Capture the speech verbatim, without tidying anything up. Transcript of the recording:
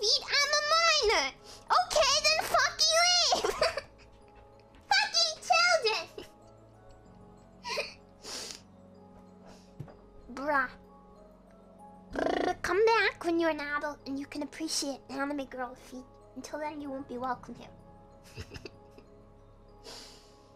feet. I'm a minor. Okay, then fucking leave. Fucking children. Bruh. Brr, come back when you're an adult and you can appreciate anime girl feet. Until then, you won't be welcome here.